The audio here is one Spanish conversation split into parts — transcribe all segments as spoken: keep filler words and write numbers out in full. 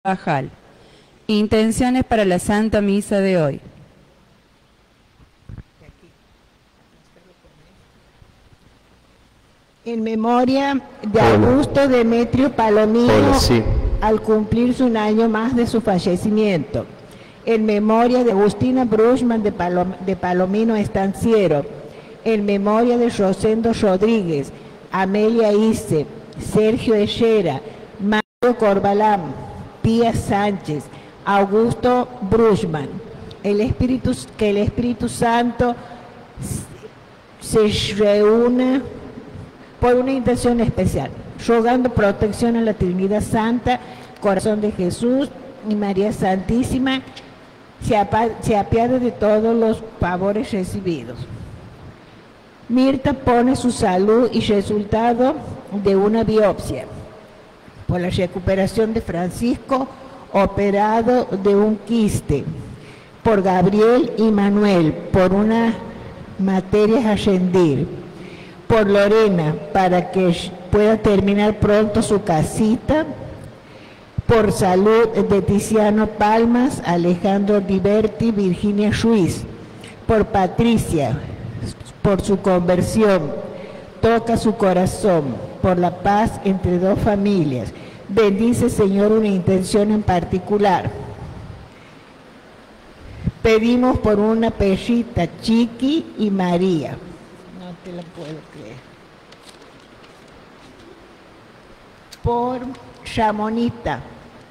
Carabajal. Intenciones para la Santa Misa de hoy. En memoria de Augusto Demetrio Palomino, Hola, sí. al cumplirse un año más de su fallecimiento. En memoria de Agustina Bruchman de, Palom de Palomino Estanciero. En memoria de Rosendo Rodríguez, Amelia Ise, Sergio Echera, Mario Corbalán, Pía Sánchez, Augusto Bruchman. El Espíritu, que el Espíritu Santo se reúna por una intención especial, rogando protección a la Trinidad Santa, Corazón de Jesús y María Santísima, se, se apiade de todos los favores recibidos. Mirta pone su salud y resultado de una biopsia por la recuperación de Francisco, operado de un quiste, por Gabriel y Manuel, por una materia a rendir, por Lorena, para que pueda terminar pronto su casita, por salud de Tiziano Palmas, Alejandro Diverti, Virginia Ruiz, por Patricia, por su conversión, toca su corazón, por la paz entre dos familias. Bendice, Señor, una intención en particular. Pedimos por una perrita, Chiqui y María. No te la puedo creer. Por Ramonita,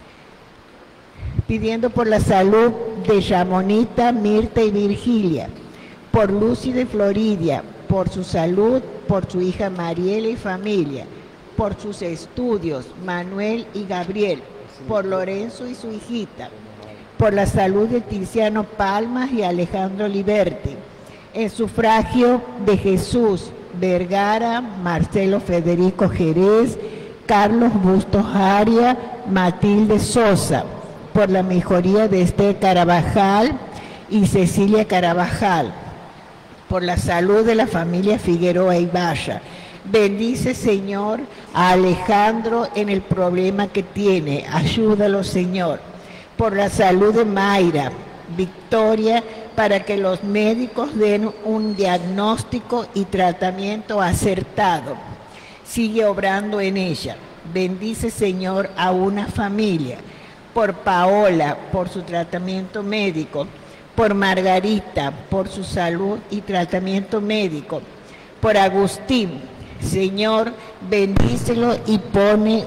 pidiendo por la salud de Ramonita, Mirta y Virgilia, por Lucy de Floridia, por su salud, por su hija Mariela y familia, por sus estudios, Manuel y Gabriel, por Lorenzo y su hijita, por la salud de Tiziano Palmas y Alejandro Liberti, en sufragio de Jesús Vergara, Marcelo Federico Jerez, Carlos Bustos Aria, Matilde Sosa, por la mejoría de Esther Carabajal y Cecilia Carabajal, por la salud de la familia Figueroa Ibarra. Bendice, Señor, a Alejandro en el problema que tiene. Ayúdalo, Señor. Por la salud de Mayra, Victoria, para que los médicos den un diagnóstico y tratamiento acertado. Sigue obrando en ella. Bendice, Señor, a una familia. Por Paola, por su tratamiento médico. Por Margarita, por su salud y tratamiento médico. Por Agustín, Señor, bendícelo y pone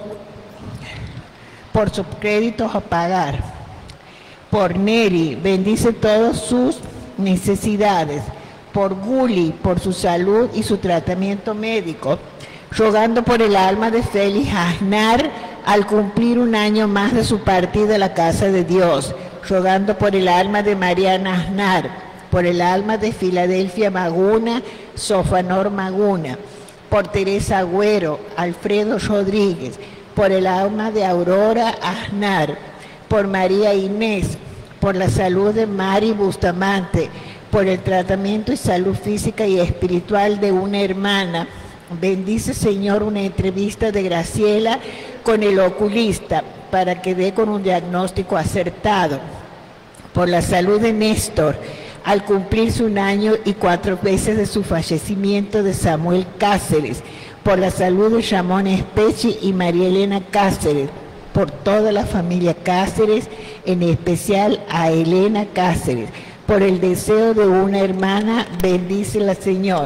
por sus créditos a pagar. Por Neri, bendice todas sus necesidades. Por Guli, por su salud y su tratamiento médico. Rogando por el alma de Félix Aznar al cumplir un año más de su partida a la casa de Dios. Rogando por el alma de Mariana Aznar, por el alma de Filadelfia Maguna, Sofanor Maguna, por Teresa Agüero, Alfredo Rodríguez, por el alma de Aurora Aznar, por María Inés, por la salud de Mari Bustamante, por el tratamiento y salud física y espiritual de una hermana. Bendice, Señor, una entrevista de Graciela con el oculista para que dé con un diagnóstico acertado. Por la salud de Néstor, al cumplirse un año y cuatro veces de su fallecimiento, de Samuel Cáceres. Por la salud de Ramón Espechi y María Elena Cáceres. Por toda la familia Cáceres, en especial a Elena Cáceres. Por el deseo de una hermana, bendícela, Señor.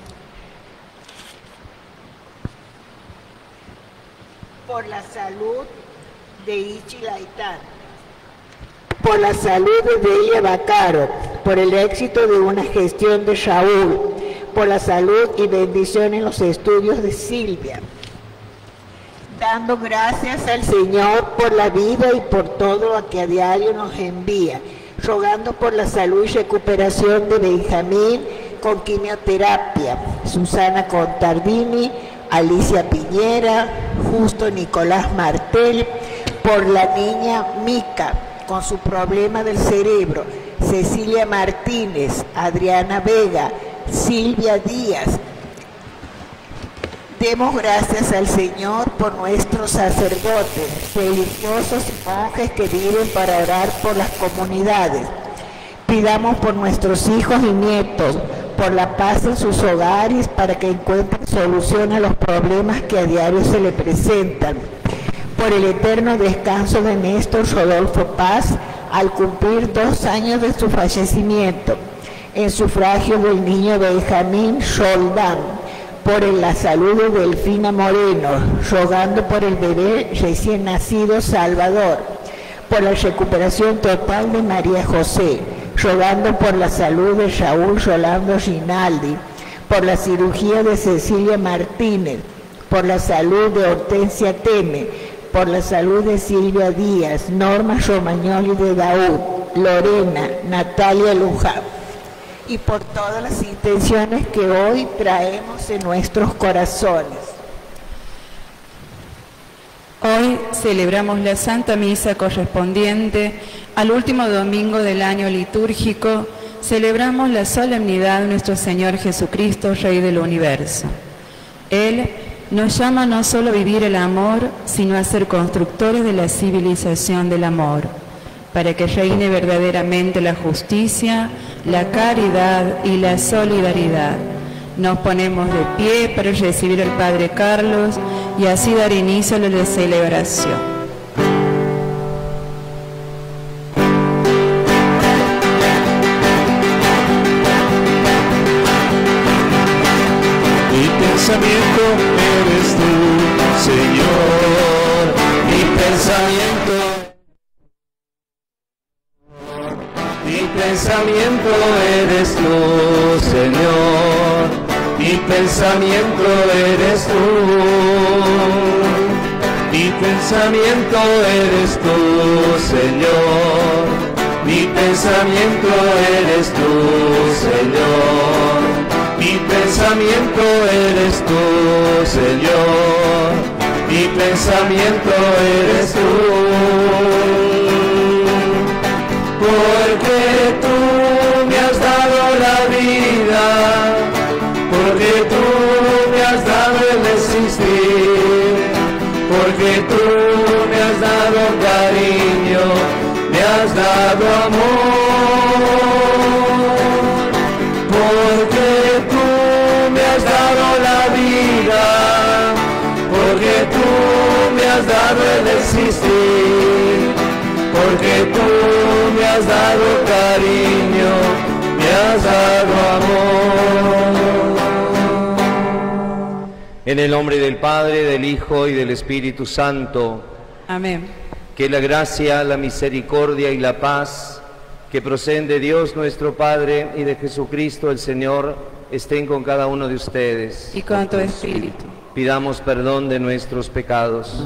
Por la salud de Ichi Laitán, por la salud de Delia Bacaro, por el éxito de una gestión de Raúl, por la salud y bendición en los estudios de Silvia, dando gracias al Señor por la vida y por todo lo que a diario nos envía, rogando por la salud y recuperación de Benjamín con quimioterapia, Susana Contardini, Alicia Piñera, Justo Nicolás Martel, por la niña Mica con su problema del cerebro, Cecilia Martínez, Adriana Vega, Silvia Díaz, Demos gracias al Señor por nuestros sacerdotes, religiosos y monjes que viven para orar por las comunidades. Pidamos por nuestros hijos y nietos, por la paz en sus hogares, para que encuentren solución a los problemas que a diario se le presentan. Por el eterno descanso de Néstor Rodolfo Paz, al cumplir dos años de su fallecimiento. En sufragio del niño Benjamín Roldán, por la salud de Delfina Moreno, rogando por el bebé recién nacido Salvador, por la recuperación total de María José, rogando por la salud de Raúl Rolando Rinaldi, por la cirugía de Cecilia Martínez, por la salud de Hortensia Teme, por la salud de Silvia Díaz, Norma Romagnoli de Daúd, Lorena, Natalia Luján, y por todas las intenciones que hoy traemos en nuestros corazones. Hoy celebramos la Santa Misa correspondiente al último domingo del año litúrgico. Celebramos la solemnidad de nuestro Señor Jesucristo, Rey del Universo. Él nos llama no solo a vivir el amor, sino a ser constructores de la civilización del amor, para que reine verdaderamente la justicia, la caridad y la solidaridad. Nos ponemos de pie para recibir al Padre Carlos y así dar inicio a la celebración. Mi pensamiento eres tú, Señor, mi pensamiento. Mi pensamiento eres tú, Señor, mi pensamiento eres tú, mi pensamiento eres tú, Señor, mi pensamiento eres tú, Señor, mi pensamiento eres tú, Señor, mi pensamiento eres tú. Porque tú me has dado la vida, porque tú me has dado el existir, porque tú me has dado cariño, me has dado amor, porque tú me has dado la vida, porque tú me has dado el existir, porque tú me has dado cariño, me has dado amor. En el nombre del Padre, del Hijo y del Espíritu Santo. Amén. Que la gracia, la misericordia y la paz que proceden de Dios nuestro Padre y de Jesucristo el Señor estén con cada uno de ustedes. Y con tu espíritu. Pidamos perdón de nuestros pecados.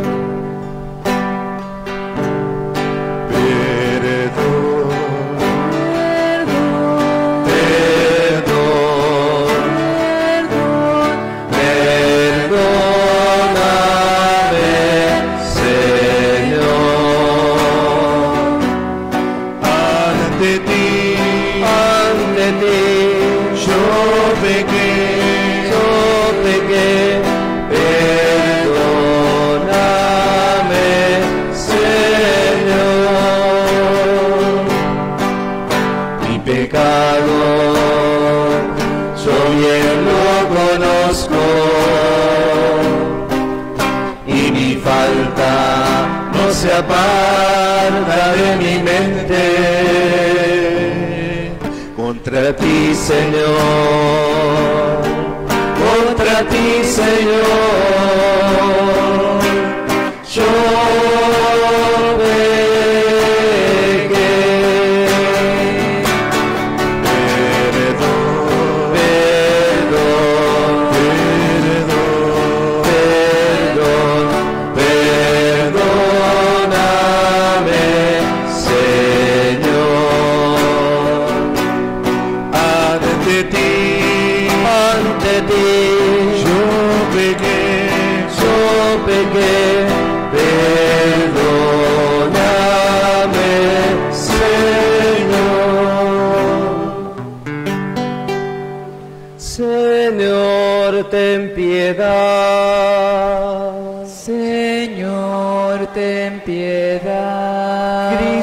Se aparta de mi mente, contra ti, Señor, contra ti, Señor, yo pequé. Perdón, perdón, perdón, perdón, perdón. Yo pequé, yo pequé,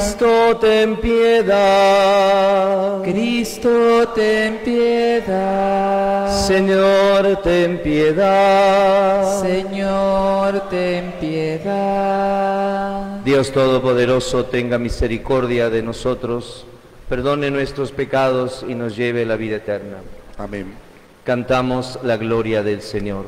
Cristo, ten piedad. Cristo, ten piedad. Señor, ten piedad. Señor, ten piedad. Dios Todopoderoso, tenga misericordia de nosotros, perdone nuestros pecados y nos lleve a la vida eterna. Amén. Cantamos la gloria del Señor.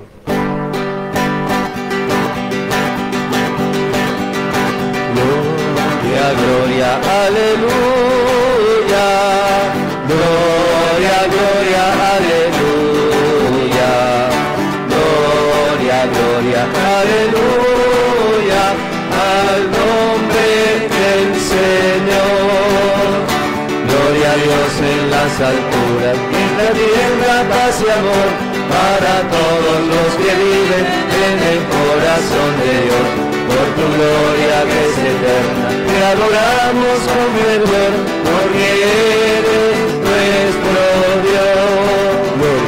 Gloria, gloria, aleluya. Gloria, gloria, aleluya. Gloria, gloria, aleluya. Al nombre del Señor. Gloria a Dios en las alturas, y en la tierra paz y amor para todos los que viven en el corazón de Dios. Por tu gloria que es eterna, te adoramos con fervor, porque eres nuestro Dios.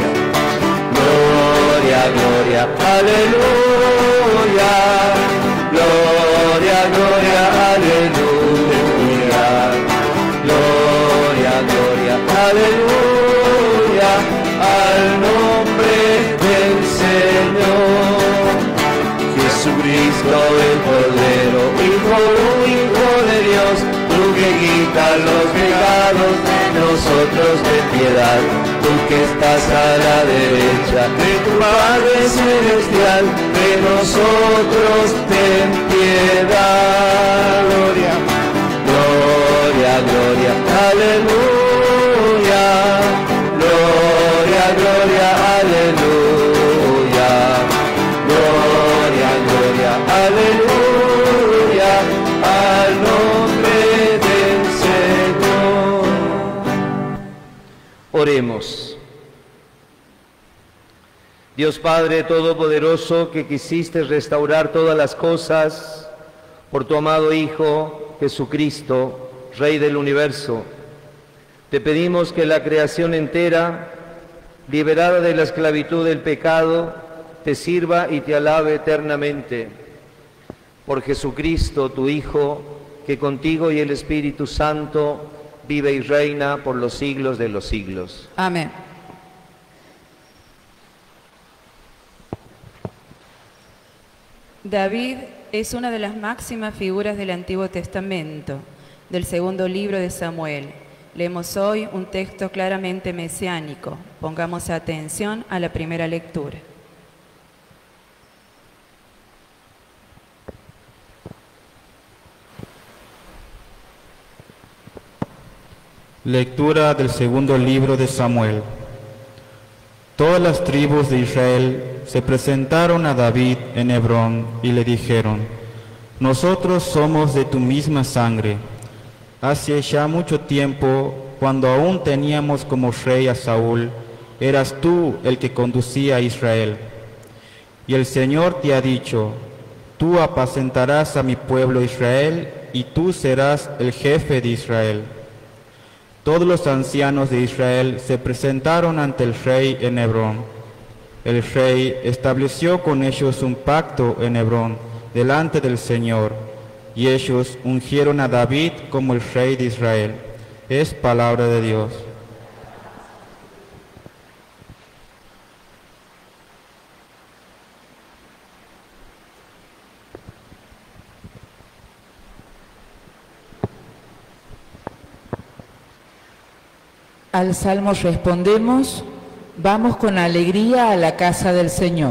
Gloria, gloria, gloria, aleluya. Gloria, gloria, aleluya. Gloria, gloria, aleluya. Al nombre del Señor. Jesucristo el Cordero, Hijo único de Dios, tú que quitas los pecados de nosotros, ten piedad. Tú que estás a la derecha de tu Padre Celestial, de nosotros ten piedad. Gloria, gloria, gloria, aleluya. Gloria, gloria, aleluya. Gloria, gloria, aleluya, al nombre del Señor. Oremos. Dios Padre Todopoderoso, que quisiste restaurar todas las cosas por tu amado Hijo Jesucristo, Rey del universo, te pedimos que la creación entera, liberada de la esclavitud del pecado, te sirva y te alabe eternamente. Por Jesucristo, tu Hijo, que contigo y el Espíritu Santo vive y reina por los siglos de los siglos. Amén. David es una de las máximas figuras del Antiguo Testamento, del segundo libro de Samuel. Leemos hoy un texto claramente mesiánico. Pongamos atención a la primera lectura. Lectura del segundo libro de Samuel. Todas las tribus de Israel se presentaron a David en Hebrón y le dijeron: nosotros somos de tu misma sangre. Hace ya mucho tiempo, cuando aún teníamos como rey a Saúl, eras tú el que conducía a Israel. Y el Señor te ha dicho: tú apacentarás a mi pueblo Israel, y tú serás el jefe de Israel. Todos los ancianos de Israel se presentaron ante el rey en Hebrón. El rey estableció con ellos un pacto en Hebrón, delante del Señor, y ellos ungieron a David como el rey de Israel. Es palabra de Dios. Al salmo respondemos: vamos con alegría a la casa del Señor.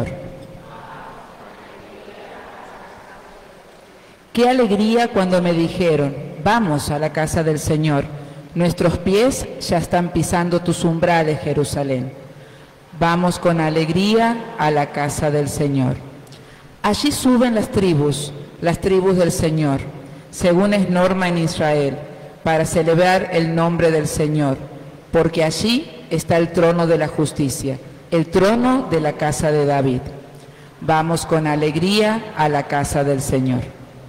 Qué alegría cuando me dijeron: vamos a la casa del Señor. Nuestros pies ya están pisando tus umbrales, Jerusalén. Vamos con alegría a la casa del Señor. Allí suben las tribus, las tribus del Señor, según es norma en Israel, para celebrar el nombre del Señor, porque allí está el trono de la justicia, el trono de la casa de David. Vamos con alegría a la casa del Señor.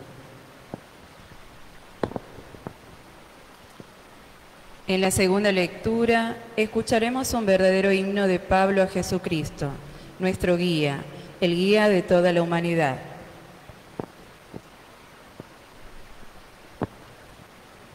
En la segunda lectura escucharemos un verdadero himno de Pablo a Jesucristo, nuestro guía, el guía de toda la humanidad.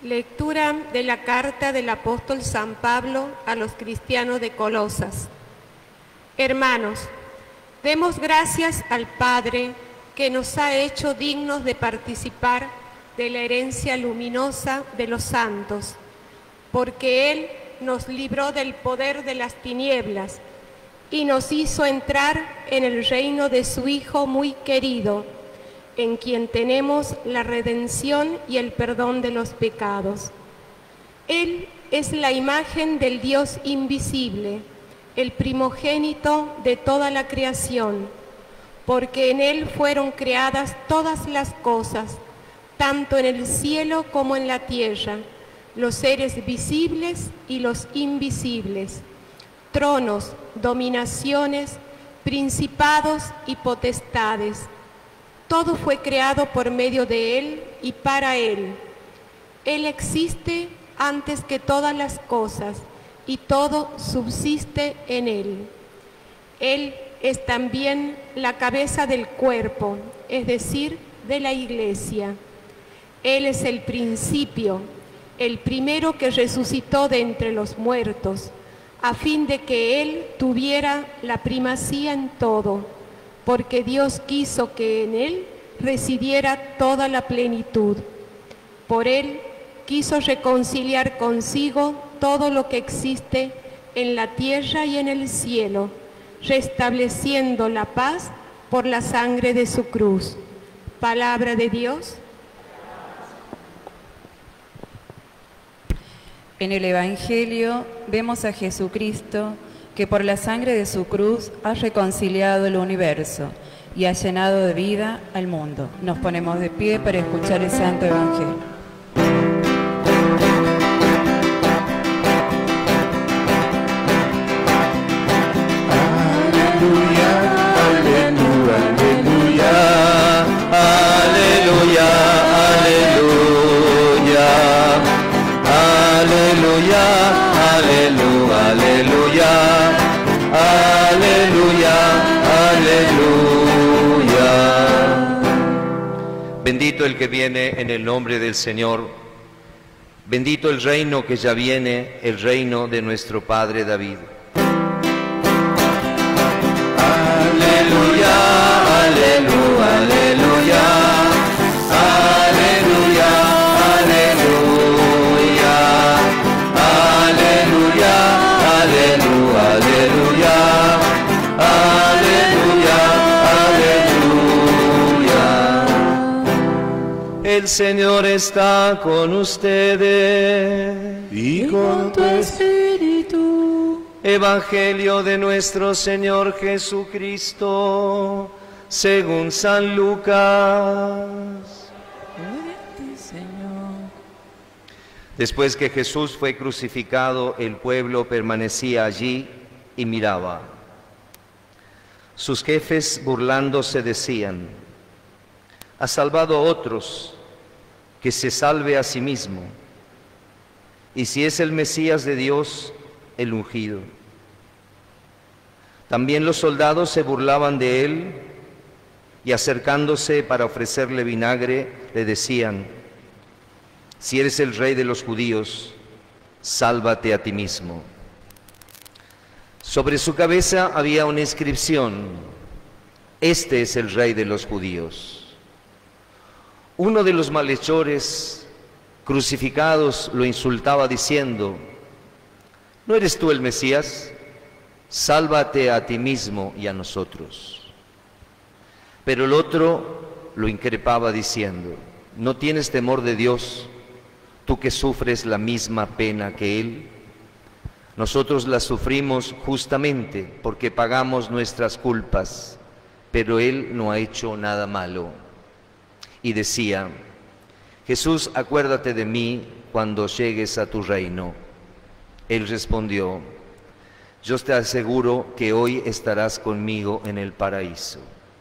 Lectura de la carta del apóstol San Pablo a los cristianos de Colosas. Hermanos, demos gracias al Padre que nos ha hecho dignos de participar de la herencia luminosa de los santos, porque Él nos libró del poder de las tinieblas y nos hizo entrar en el reino de su Hijo muy querido, en quien tenemos la redención y el perdón de los pecados. Él es la imagen del Dios invisible, el primogénito de toda la creación, porque en Él fueron creadas todas las cosas, tanto en el cielo como en la tierra, los seres visibles y los invisibles, tronos, dominaciones, principados y potestades. Todo fue creado por medio de Él y para Él. Él existe antes que todas las cosas y todo subsiste en Él. Él es también la cabeza del cuerpo, es decir, de la Iglesia. Él es el principio, el primero que resucitó de entre los muertos, a fin de que Él tuviera la primacía en todo, porque Dios quiso que en Él residiera toda la plenitud. Por Él quiso reconciliar consigo todo lo que existe en la tierra y en el cielo, restableciendo la paz por la sangre de su cruz. Palabra de Dios. En el Evangelio vemos a Jesucristo que por la sangre de su cruz ha reconciliado el universo y ha llenado de vida al mundo. Nos ponemos de pie para escuchar el Santo Evangelio. Aleluya, aleluya, aleluya, aleluya, aleluya, aleluya, aleluya, aleluya, aleluya. Bendito el que viene en el nombre del Señor. Bendito el reino que ya viene, el reino de nuestro Padre David. Aleluya, aleluya, aleluya, aleluya, aleluya, aleluya, aleluya, aleluya, aleluya, aleluya. El Señor está con ustedes y con tu espíritu. Evangelio de nuestro Señor Jesucristo, según San Lucas. Después que Jesús fue crucificado, el pueblo permanecía allí y miraba. Sus jefes, burlándose, decían: ha salvado a otros, que se salve a sí mismo. Y si es el Mesías de Dios, el ungido. También los soldados se burlaban de él y, acercándose para ofrecerle vinagre, le decían: si eres el rey de los judíos, sálvate a ti mismo. Sobre su cabeza había una inscripción: este es el rey de los judíos. Uno de los malhechores crucificados lo insultaba diciendo: ¿no eres tú el Mesías? Sálvate a ti mismo y a nosotros. Pero el otro lo increpaba diciendo: ¿no tienes temor de Dios, tú que sufres la misma pena que Él? Nosotros la sufrimos justamente porque pagamos nuestras culpas, pero Él no ha hecho nada malo. Y decía: Jesús, acuérdate de mí cuando llegues a tu reino. Él respondió: yo te aseguro que hoy estarás conmigo en el paraíso.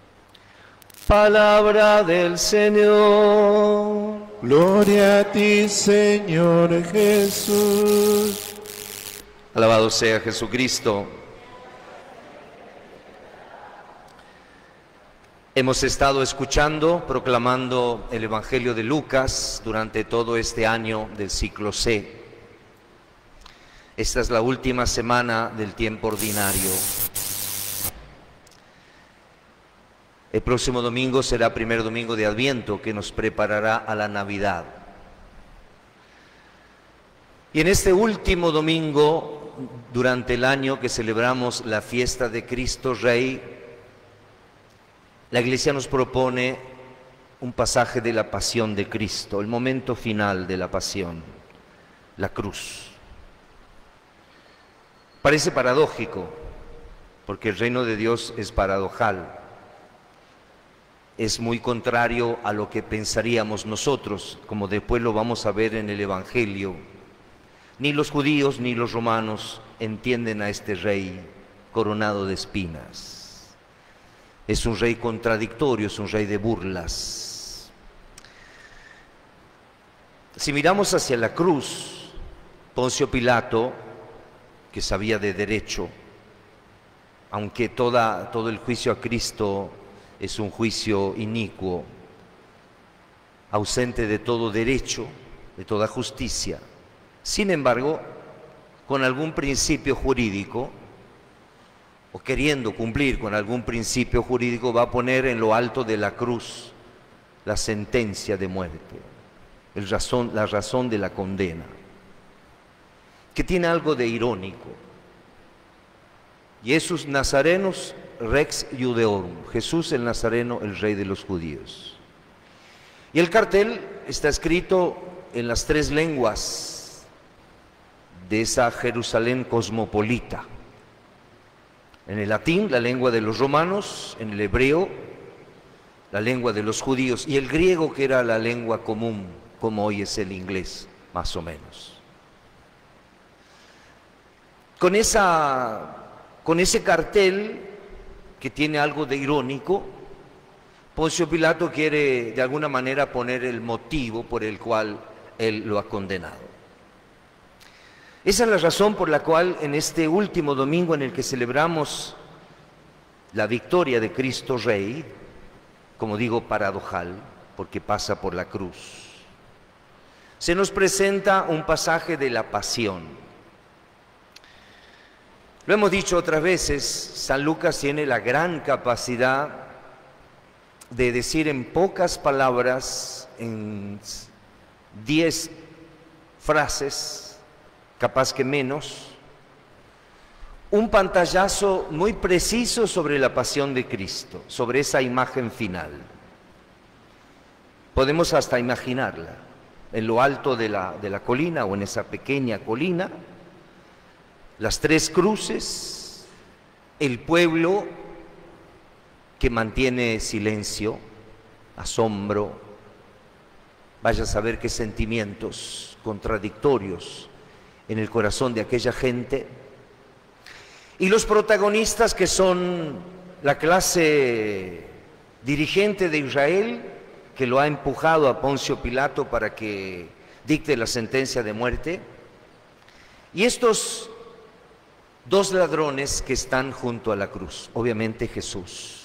Palabra del Señor. Gloria a ti, Señor Jesús. Alabado sea Jesucristo. Hemos estado escuchando, proclamando el Evangelio de Lucas durante todo este año del ciclo C. Esta es la última semana del tiempo ordinario. El próximo domingo será primer domingo de Adviento, que nos preparará a la Navidad. Y en este último domingo, durante el año que celebramos la fiesta de Cristo Rey, la Iglesia nos propone un pasaje de la pasión de Cristo, el momento final de la pasión, la cruz. Parece paradójico, porque el reino de Dios es paradojal. Es muy contrario a lo que pensaríamos nosotros, como después lo vamos a ver en el Evangelio. Ni los judíos ni los romanos entienden a este rey coronado de espinas. Es un rey contradictorio, es un rey de burlas. Si miramos hacia la cruz, Poncio Pilato, que sabía de derecho, aunque toda, todo el juicio a Cristo es un juicio inicuo, ausente de todo derecho, de toda justicia, sin embargo, con algún principio jurídico, o queriendo cumplir con algún principio jurídico, va a poner en lo alto de la cruz la sentencia de muerte, el razón, la razón de la condena, que tiene algo de irónico. Jesús Nazarenus Rex Judeorum, Jesús el Nazareno, el rey de los judíos. Y el cartel está escrito en las tres lenguas de esa Jerusalén cosmopolita. En el latín, la lengua de los romanos; en el hebreo, la lengua de los judíos; y el griego, que era la lengua común, como hoy es el inglés, más o menos. Con, esa, con ese cartel, que tiene algo de irónico, Poncio Pilato quiere de alguna manera poner el motivo por el cual él lo ha condenado. Esa es la razón por la cual en este último domingo en el que celebramos la victoria de Cristo Rey, como digo, paradojal, porque pasa por la cruz, se nos presenta un pasaje de la pasión. Lo hemos dicho otras veces, San Lucas tiene la gran capacidad de decir en pocas palabras, en diez frases, capaz que menos, un pantallazo muy preciso sobre la pasión de Cristo, sobre esa imagen final. Podemos hasta imaginarla en lo alto de la, de la colina, o en esa pequeña colina, las tres cruces, el pueblo que mantiene silencio, asombro, vaya a saber qué sentimientos contradictorios en el corazón de aquella gente, y los protagonistas, que son la clase dirigente de Israel, que lo ha empujado a Poncio Pilato para que dicte la sentencia de muerte, y estos dos ladrones que están junto a la cruz, obviamente Jesús.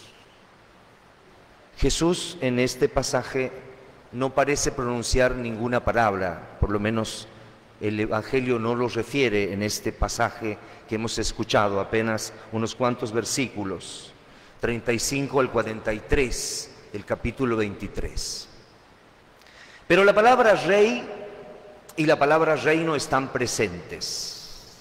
Jesús en este pasaje no parece pronunciar ninguna palabra, por lo menos el Evangelio no lo refiere en este pasaje que hemos escuchado, apenas unos cuantos versículos, treinta y cinco al cuarenta y tres, el capítulo veintitrés. Pero la palabra rey y la palabra reino están presentes.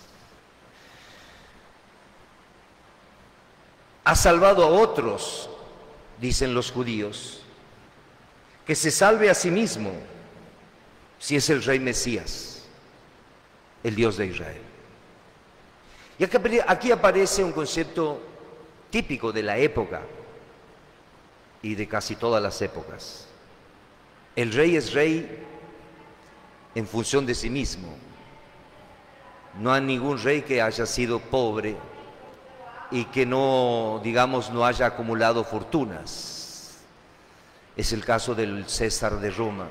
Ha salvado a otros, dicen los judíos, que se salve a sí mismo si es el rey Mesías, el Dios de Israel. Y aquí, aquí aparece un concepto típico de la época y de casi todas las épocas. El rey es rey en función de sí mismo. No hay ningún rey que haya sido pobre y que no, digamos, no haya acumulado fortunas. Es el caso del César de Roma.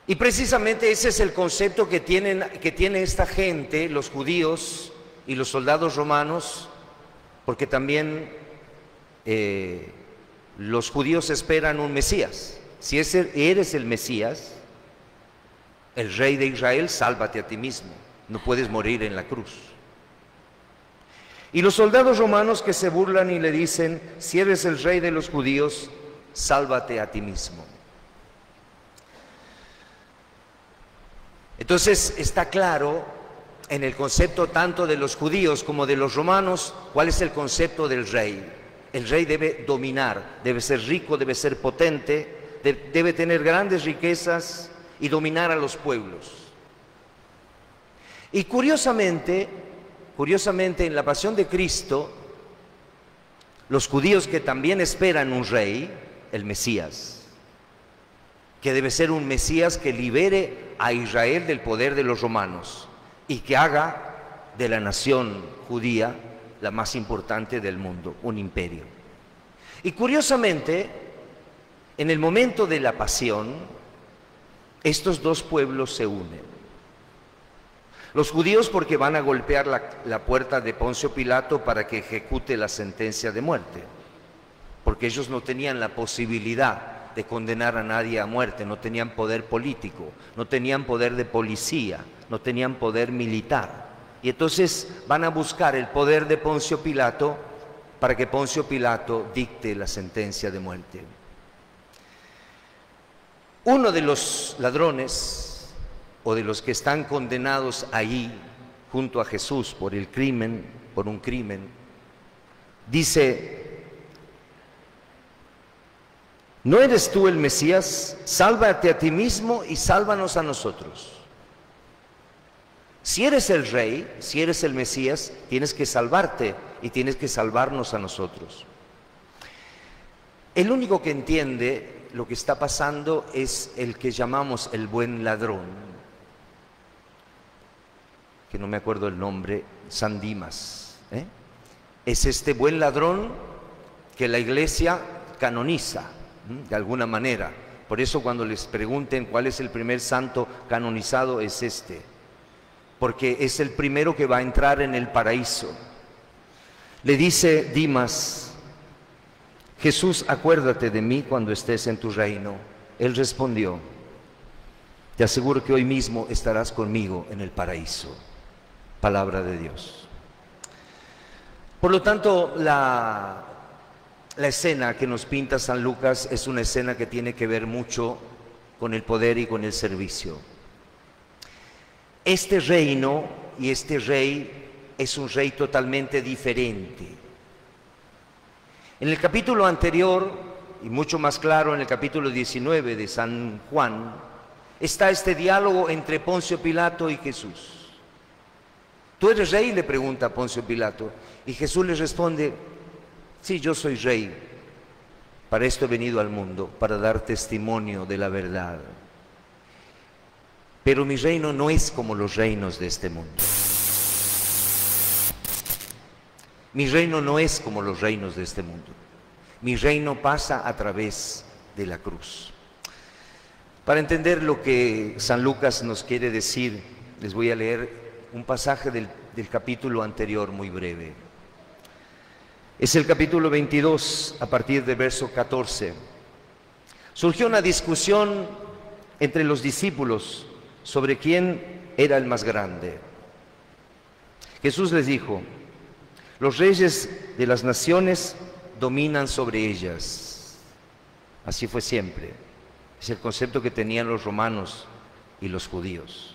Y precisamente ese es el concepto que tienen, que tiene esta gente, los judíos y los soldados romanos, porque también eh, los judíos esperan un Mesías. Si eres el Mesías, el Rey de Israel, sálvate a ti mismo, no puedes morir en la cruz. Y los soldados romanos que se burlan y le dicen, si eres el Rey de los judíos, sálvate a ti mismo. Entonces está claro en el concepto tanto de los judíos como de los romanos cuál es el concepto del rey. El rey debe dominar, debe ser rico, debe ser potente, de, debe tener grandes riquezas y dominar a los pueblos. Y curiosamente, curiosamente en la pasión de Cristo, los judíos que también esperan un rey, el Mesías, que debe ser un Mesías que libere a Israel del poder de los romanos y que haga de la nación judía la más importante del mundo, un imperio. Y curiosamente, en el momento de la pasión, estos dos pueblos se unen. Los judíos porque van a golpear la, la puerta de Poncio Pilato para que ejecute la sentencia de muerte, porque ellos no tenían la posibilidad de condenar a nadie a muerte, no tenían poder político, no tenían poder de policía, no tenían poder militar. Y entonces van a buscar el poder de Poncio Pilato para que Poncio Pilato dicte la sentencia de muerte. Uno de los ladrones o de los que están condenados ahí junto a Jesús por el crimen, por un crimen, dice: ¿no eres tú el Mesías? Sálvate a ti mismo y sálvanos a nosotros. Si eres el rey, si eres el Mesías, tienes que salvarte y tienes que salvarnos a nosotros. El único que entiende lo que está pasando es el que llamamos el buen ladrón, que no me acuerdo el nombre, San Dimas, ¿eh? Es este buen ladrón que la iglesia canoniza de alguna manera. Por eso cuando les pregunten cuál es el primer santo canonizado, es este, porque es el primero que va a entrar en el paraíso. Le dice Dimas: Jesús, acuérdate de mí cuando estés en tu reino. Él respondió: te aseguro que hoy mismo estarás conmigo en el paraíso. Palabra de Dios. Por lo tanto, la La escena que nos pinta San Lucas es una escena que tiene que ver mucho con el poder y con el servicio. Este reino y este rey es un rey totalmente diferente. En el capítulo anterior, y mucho más claro en el capítulo diecinueve de San Juan, está este diálogo entre Poncio Pilato y Jesús. ¿Tú eres rey?, le pregunta a Poncio Pilato, y Jesús le responde: sí, yo soy rey. Para esto he venido al mundo, para dar testimonio de la verdad. Pero mi reino no es como los reinos de este mundo. Mi reino no es como los reinos de este mundo. Mi reino pasa a través de la cruz. Para entender lo que San Lucas nos quiere decir, les voy a leer un pasaje del, del capítulo anterior muy breve. Es el capítulo veintidós, a partir del verso catorce. Surgió una discusión entre los discípulos sobre quién era el más grande. Jesús les dijo: los reyes de las naciones dominan sobre ellas. Así fue siempre. Es el concepto que tenían los romanos y los judíos.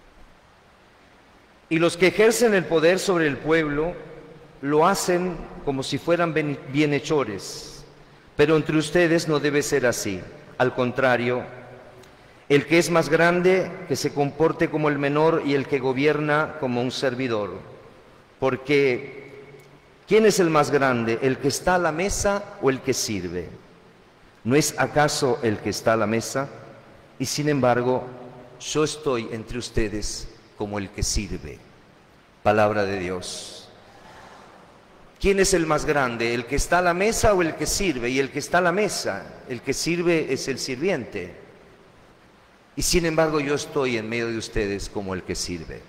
Y los que ejercen el poder sobre el pueblo lo hacen como si fueran bienhechores, pero entre ustedes no debe ser así. Al contrario, el que es más grande, que se comporte como el menor, y el que gobierna como un servidor. Porque, ¿quién es el más grande? ¿El que está a la mesa o el que sirve? ¿No es acaso el que está a la mesa? Y sin embargo, yo estoy entre ustedes como el que sirve. Palabra de Dios. ¿Quién es el más grande? ¿El que está a la mesa o el que sirve? Y el que está a la mesa, el que sirve es el sirviente. Y sin embargo yo estoy en medio de ustedes como el que sirve.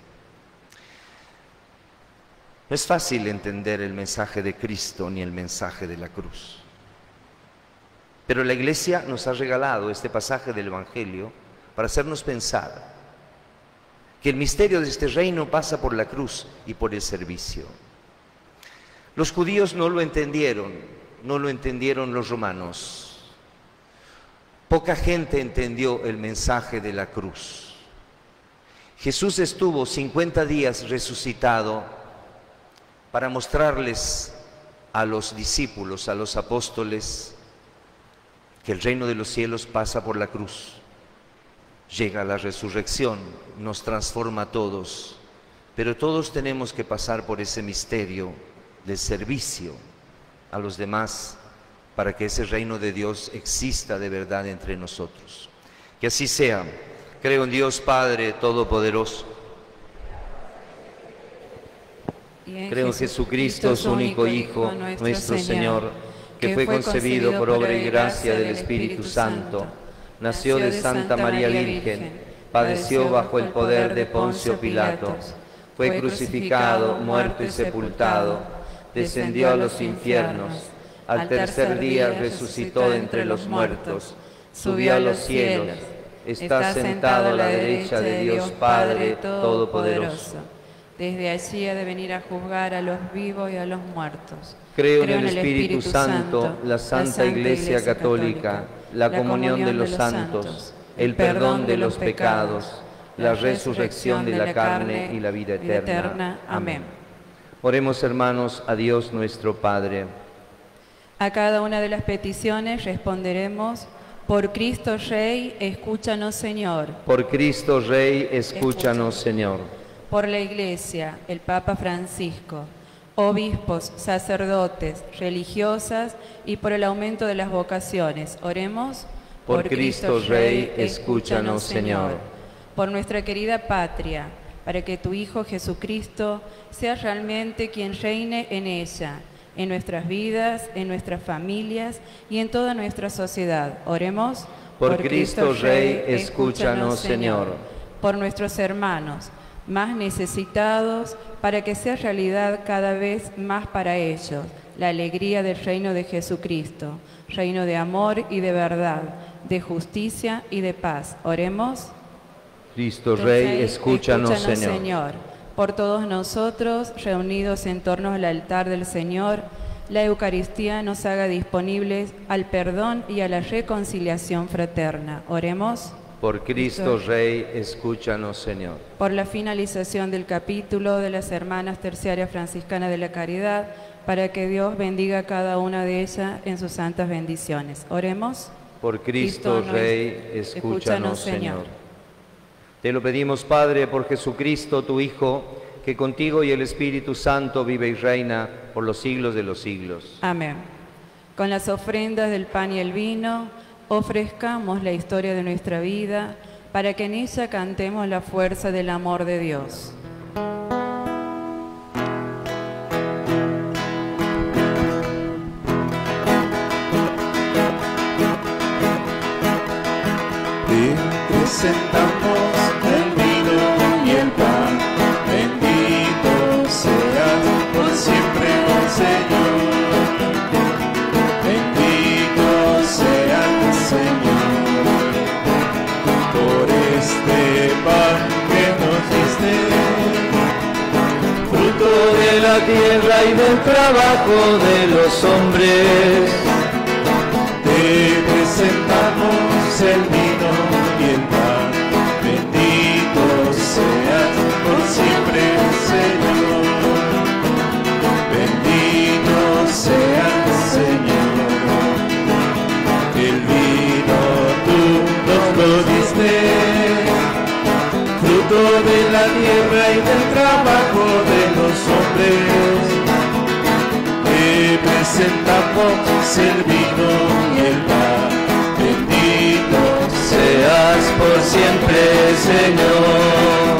No es fácil entender el mensaje de Cristo ni el mensaje de la cruz. Pero la Iglesia nos ha regalado este pasaje del Evangelio para hacernos pensar que el misterio de este reino pasa por la cruz y por el servicio. Los judíos no lo entendieron, no lo entendieron los romanos. Poca gente entendió el mensaje de la cruz. Jesús estuvo cincuenta días resucitado para mostrarles a los discípulos, a los apóstoles, que el reino de los cielos pasa por la cruz. Llega la resurrección, nos transforma a todos, pero todos tenemos que pasar por ese misterio del servicio a los demás para que ese reino de Dios exista de verdad entre nosotros. Que así sea. Creo en Dios Padre Todopoderoso. Creo en Jesucristo, su único Hijo, nuestro Señor, que fue concebido por obra y gracia del Espíritu Santo, nació de Santa María Virgen, padeció bajo el poder de Poncio Pilato, fue crucificado, muerto y sepultado, descendió a los infiernos, al tercer día resucitó de entre los muertos, subió a los cielos, está sentado a la derecha de Dios Padre Todopoderoso. Desde allí ha de venir a juzgar a los vivos y a los muertos. Creo en el Espíritu Santo, la Santa Iglesia Católica, la comunión de los santos, el perdón de los pecados, la resurrección de la carne y la vida eterna. Amén. Oremos, hermanos, a Dios nuestro Padre. A cada una de las peticiones responderemos: por Cristo Rey, escúchanos, Señor. Por Cristo Rey, escúchanos, Señor. Por la Iglesia, el Papa Francisco, obispos, sacerdotes, religiosas y por el aumento de las vocaciones. Oremos. Por, por Cristo, Cristo Rey, escúchanos, Señor. Por nuestra querida patria, para que tu Hijo Jesucristo sea realmente quien reine en ella, en nuestras vidas, en nuestras familias y en toda nuestra sociedad. Oremos. Por, por Cristo, Cristo Rey, escúchanos, Señor. Por nuestros hermanos más necesitados, para que sea realidad cada vez más para ellos la alegría del reino de Jesucristo, reino de amor y de verdad, de justicia y de paz. Oremos. Cristo Rey, escúchanos, escúchanos Señor. Señor. Por todos nosotros, reunidos en torno al altar del Señor, la Eucaristía nos haga disponibles al perdón y a la reconciliación fraterna. Oremos. Por Cristo Rey, escúchanos, Señor. Por la finalización del capítulo de las Hermanas Terciarias Franciscanas de la Caridad, para que Dios bendiga a cada una de ellas en sus santas bendiciones. Oremos. Por Cristo, Cristo Rey, escúchanos, escúchanos Señor. Señor. Te lo pedimos, Padre, por Jesucristo, tu Hijo, que contigo y el Espíritu Santo vive y reina por los siglos de los siglos. Amén. Con las ofrendas del pan y el vino, ofrezcamos la historia de nuestra vida, para que en ella cantemos la fuerza del amor de Dios. Te presentamos el vino y el pan, bendito seas por siempre, oh Señor. Bendito seas, Señor, por este pan que nos diste, fruto de la tierra y del trabajo de los hombres. Te presentamos el vino y el pan, bendito seas por siempre, Señor. Bendito seas, Señor. El vino tú nos lo diste, fruto de la tierra y del trabajo de los hombres. Te presentamos el vino y el pan, bendito seas por siempre, Señor.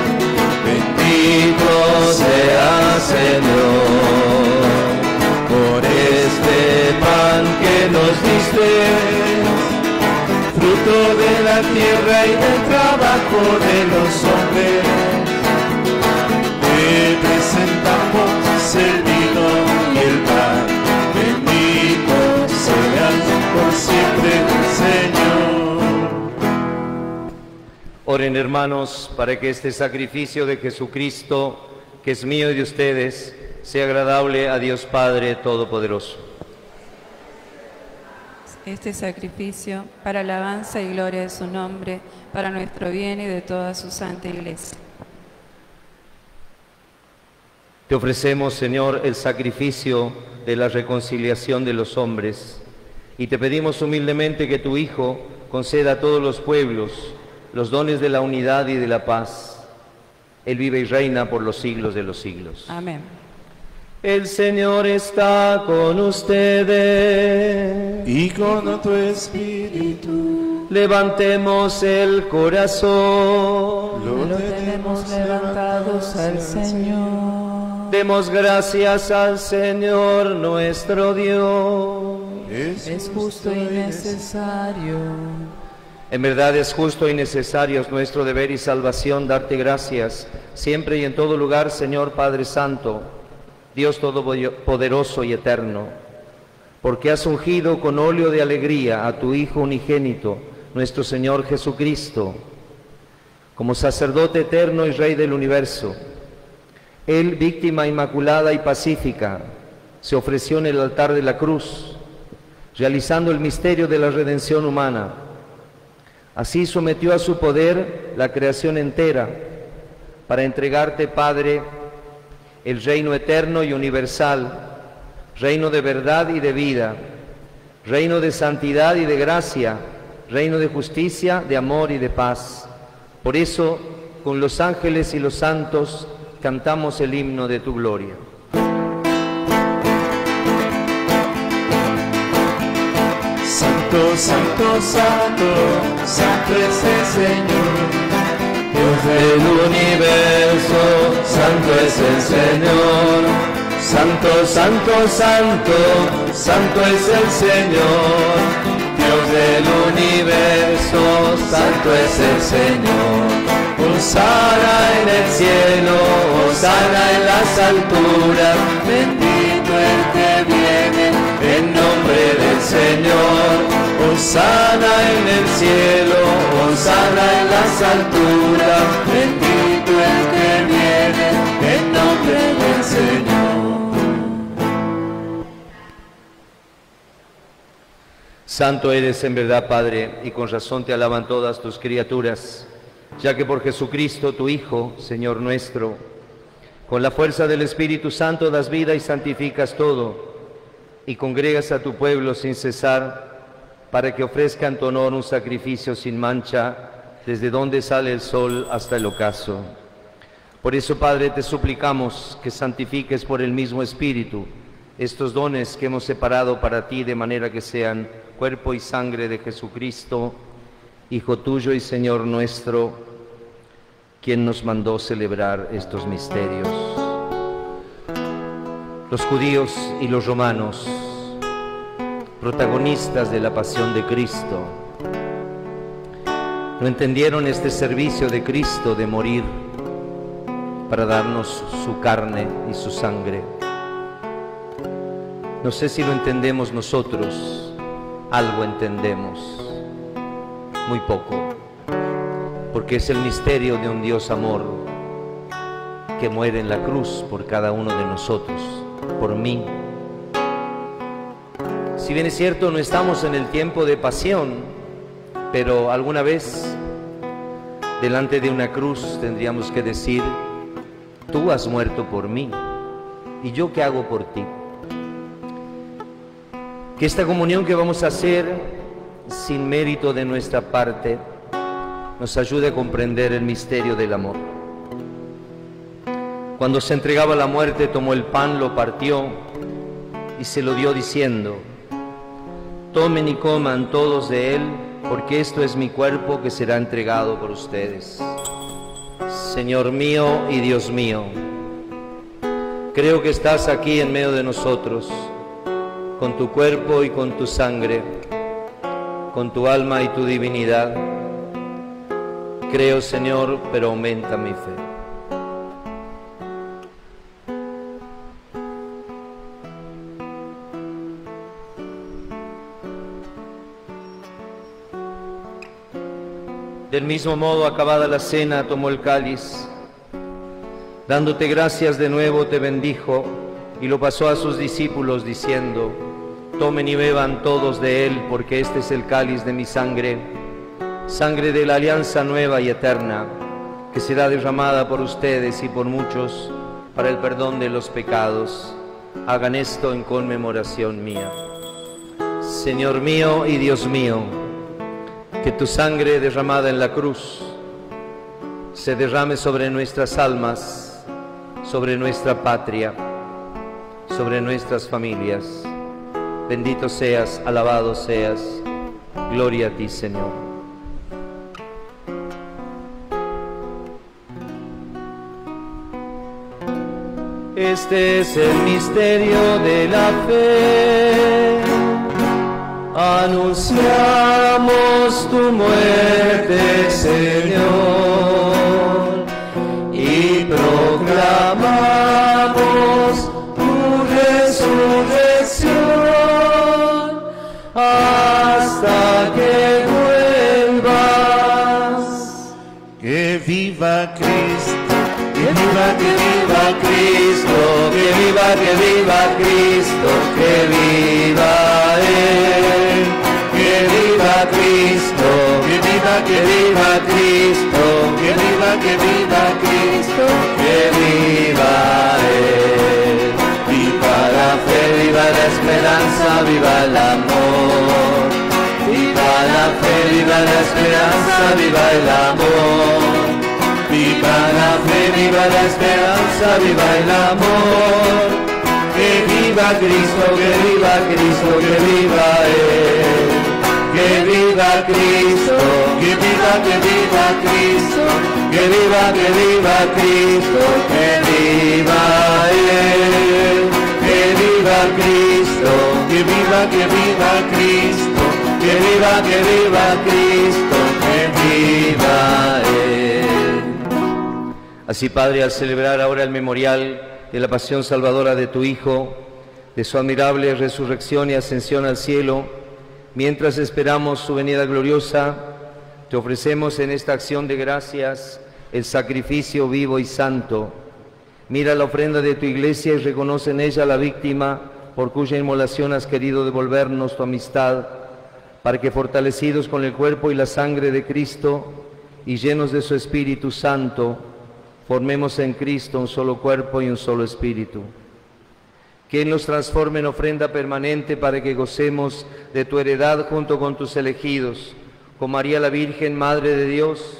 Bendito seas, Señor, por este pan que nos diste, fruto de la la tierra y del trabajo de los hombres. Te presentamos el vino y el pan, bendito seas por siempre, Señor. Oren, hermanos, para que este sacrificio de Jesucristo, que es mío y de ustedes, sea agradable a Dios Padre Todopoderoso. Este sacrificio para alabanza y gloria de su nombre, para nuestro bien y de toda su santa Iglesia. Te ofrecemos, Señor, el sacrificio de la reconciliación de los hombres, y te pedimos humildemente que tu Hijo conceda a todos los pueblos los dones de la unidad y de la paz. Él vive y reina por los siglos de los siglos. Amén. El Señor está con ustedes. Y con tu espíritu. Levantemos el corazón. Lo Lo tenemos levantados al Señor. Demos gracias al Señor nuestro Dios. Es justo y necesario. En verdad es justo y necesario, es nuestro deber y salvación darte gracias, siempre y en todo lugar, Señor Padre Santo, Dios Todopoderoso y Eterno, porque has ungido con óleo de alegría a tu Hijo unigénito, nuestro Señor Jesucristo, como sacerdote eterno y Rey del universo. Él, víctima inmaculada y pacífica, se ofreció en el altar de la cruz, realizando el misterio de la redención humana. Así sometió a su poder la creación entera, para entregarte, Padre, el reino eterno y universal, reino de verdad y de vida, reino de santidad y de gracia, reino de justicia, de amor y de paz. Por eso, con los ángeles y los santos, cantamos el himno de tu gloria. Santo, santo, santo, santo es el Señor, Dios del universo, santo es el Señor. Santo, santo, santo, santo es el Señor, Dios del universo, santo es el Señor. Hosana en el cielo, hosana en las alturas, bendito el que viene en nombre del Señor. Hosana en el cielo, hosana en las alturas, bendito el que viene en nombre del Señor. Santo eres en verdad, Padre, y con razón te alaban todas tus criaturas, ya que por Jesucristo, tu Hijo, Señor nuestro, con la fuerza del Espíritu Santo das vida y santificas todo, y congregas a tu pueblo sin cesar, para que ofrezca en tu honor un sacrificio sin mancha, desde donde sale el sol hasta el ocaso. Por eso, Padre, te suplicamos que santifiques por el mismo Espíritu estos dones que hemos separado para ti, de manera que sean cuerpo y sangre de Jesucristo, Hijo tuyo y Señor nuestro, quien nos mandó celebrar estos misterios. Los judíos y los romanos, protagonistas de la pasión de Cristo, no entendieron este servicio de Cristo de morir para darnos su carne y su sangre. No sé si lo entendemos nosotros, algo entendemos, muy poco, porque es el misterio de un Dios amor que muere en la cruz por cada uno de nosotros, por mí. Si bien es cierto, no estamos en el tiempo de pasión, pero alguna vez delante de una cruz tendríamos que decir: tú has muerto por mí, ¿y yo qué hago por ti? Que esta comunión que vamos a hacer, sin mérito de nuestra parte, nos ayude a comprender el misterio del amor. Cuando se entregaba a la muerte, tomó el pan, lo partió y se lo dio diciendo: tomen y coman todos de él, porque esto es mi cuerpo que será entregado por ustedes. Señor mío y Dios mío, creo que estás aquí en medio de nosotros, con tu cuerpo y con tu sangre, con tu alma y tu divinidad, Creo, Señor, pero aumenta mi fe. Del mismo modo, acabada la cena, tomó el cáliz. Dándote gracias de nuevo, te bendijo y lo pasó a sus discípulos diciendo: tomen y beban todos de él, porque este es el cáliz de mi sangre, sangre de la alianza nueva y eterna, que será derramada por ustedes y por muchos para el perdón de los pecados. Hagan esto en conmemoración mía. Señor mío y Dios mío, que tu sangre derramada en la cruz se derrame sobre nuestras almas, sobre nuestra patria, sobre nuestras familias. Bendito seas, alabado seas. Gloria a ti, Señor. Este es el misterio de la fe. Anunciamos tu muerte, Señor, y proclamamos tu resurrección hasta que vuelvas. Que viva Cristo, que viva, que viva Cristo, que viva, que viva Cristo, que viva Él. Que viva Cristo, que viva, que viva Cristo, que viva, que viva Cristo, que viva Él. Viva la fe, viva la esperanza, viva el amor. Viva la fe, viva la esperanza, viva el amor. Viva la fe, viva la esperanza, viva el amor. Que viva Cristo, que viva Cristo, que viva Él. Que viva Cristo, que viva, que viva Cristo, que viva, que viva Cristo, que viva Él. Que viva Cristo, que viva, que viva Cristo, que viva, que viva Cristo, que viva Él. Así, Padre, al celebrar ahora el memorial de la pasión salvadora de tu Hijo, de su admirable resurrección y ascensión al cielo, mientras esperamos su venida gloriosa, te ofrecemos en esta acción de gracias el sacrificio vivo y santo. Mira la ofrenda de tu iglesia y reconoce en ella la víctima por cuya inmolación has querido devolvernos tu amistad, para que, fortalecidos con el cuerpo y la sangre de Cristo y llenos de su Espíritu Santo, formemos en Cristo un solo cuerpo y un solo espíritu. Que Él nos transforme en ofrenda permanente para que gocemos de tu heredad junto con tus elegidos, con María la Virgen, Madre de Dios,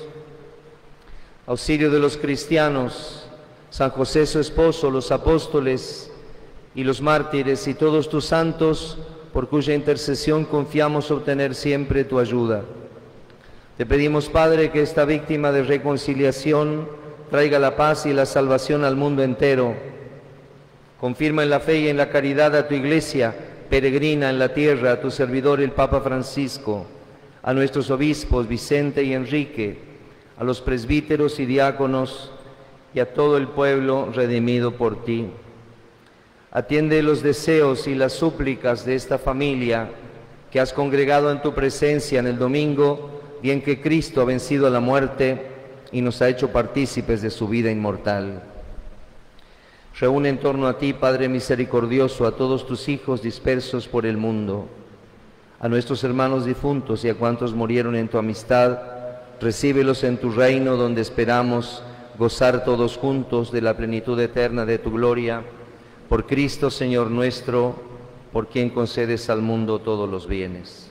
auxilio de los cristianos, San José su esposo, los apóstoles y los mártires y todos tus santos, por cuya intercesión confiamos obtener siempre tu ayuda. Te pedimos, Padre, que esta víctima de reconciliación traiga la paz y la salvación al mundo entero. Confirma en la fe y en la caridad a tu iglesia, peregrina en la tierra, a tu servidor el Papa Francisco, a nuestros obispos Vicente y Enrique, a los presbíteros y diáconos y a todo el pueblo redimido por ti. Atiende los deseos y las súplicas de esta familia que has congregado en tu presencia en el domingo, día en que Cristo ha vencido a la muerte y nos ha hecho partícipes de su vida inmortal. Reúne en torno a ti, Padre misericordioso, a todos tus hijos dispersos por el mundo, a nuestros hermanos difuntos y a cuantos murieron en tu amistad. Recíbelos en tu reino, donde esperamos gozar todos juntos de la plenitud eterna de tu gloria. Por Cristo, Señor nuestro, por quien concedes al mundo todos los bienes.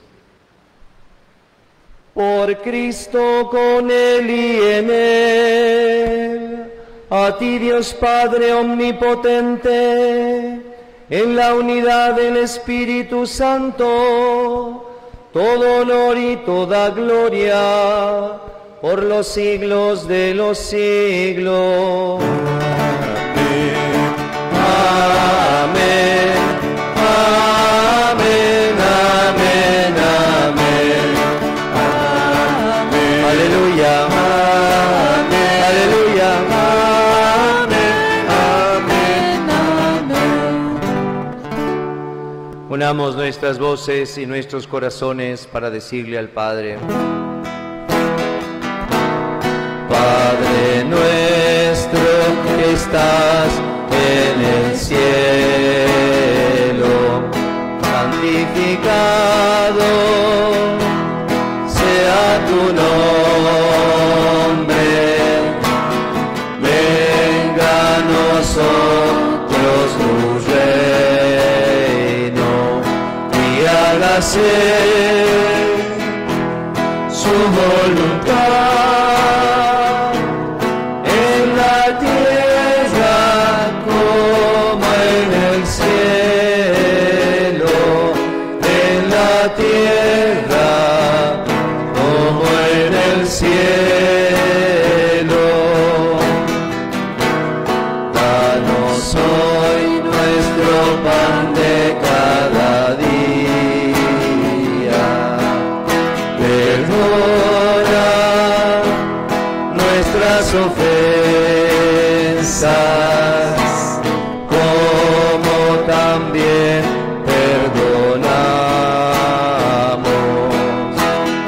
Por Cristo, con Él y en Él, a ti, Dios Padre omnipotente, en la unidad del Espíritu Santo, todo honor y toda gloria, por los siglos de los siglos. Amén, amén, amén, amén, amén. Aleluya. Unamos nuestras voces y nuestros corazones para decirle al Padre. Padre nuestro que estás en el cielo, santificado sea tu nombre, venga a nosotros tu reino y hágase su voluntad en la tierra como en el cielo, en la tierra como en el cielo. Danos hoy nuestro pan de cada día, perdona nuestras ofensas, como también perdonamos a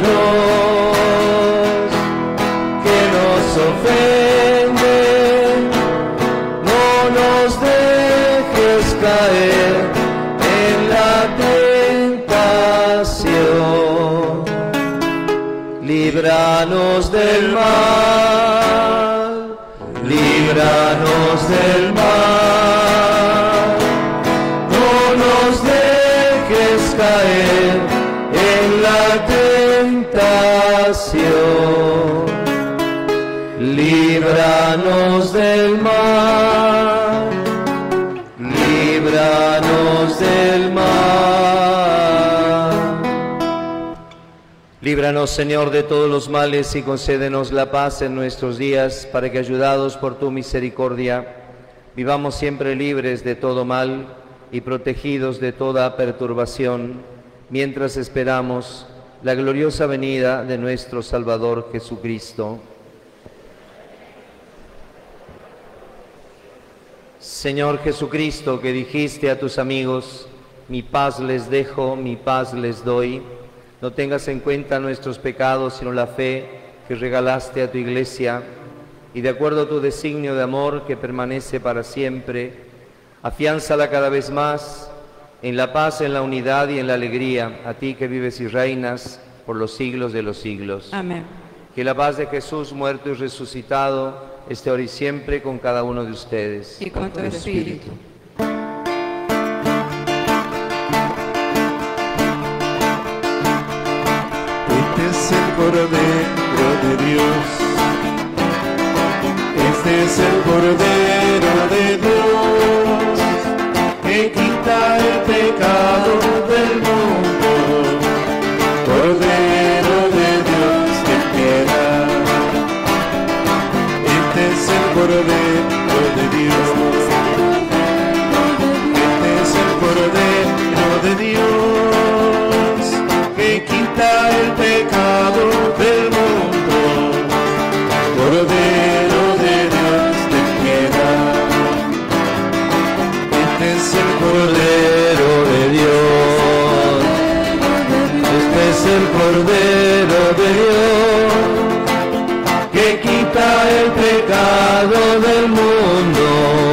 los que nos ofenden. No nos dejes caer en la tentación, líbranos del mal, líbranos del mal. No nos dejes caer en la tentación, líbranos del mal, líbranos del mal. Líbranos, Señor, de todos los males y concédenos la paz en nuestros días, para que, ayudados por tu misericordia, vivamos siempre libres de todo mal y protegidos de toda perturbación, mientras esperamos la gloriosa venida de nuestro Salvador Jesucristo. Señor Jesucristo, que dijiste a tus amigos, mi paz les dejo, mi paz les doy, no tengas en cuenta nuestros pecados, sino la fe que regalaste a tu Iglesia, y de acuerdo a tu designio de amor que permanece para siempre, afiánzala cada vez más en la paz, en la unidad y en la alegría, a ti que vives y reinas por los siglos de los siglos. Amén. Que la paz de Jesús, muerto y resucitado, esté ahora y siempre con cada uno de ustedes. Y con tu espíritu. Este es el Cordero de Dios, este es el Cordero de Dios, que quita el pecado del mundo. Cordero de Dios, ten piedad. Este es el Cordero de Dios, este es el Cordero de Dios, que quita el pecado del mundo. Cordero de Dios, ten piedad. Este es el Cordero de Dios, este es el Cordero de Dios, que quita el pecado del mundo.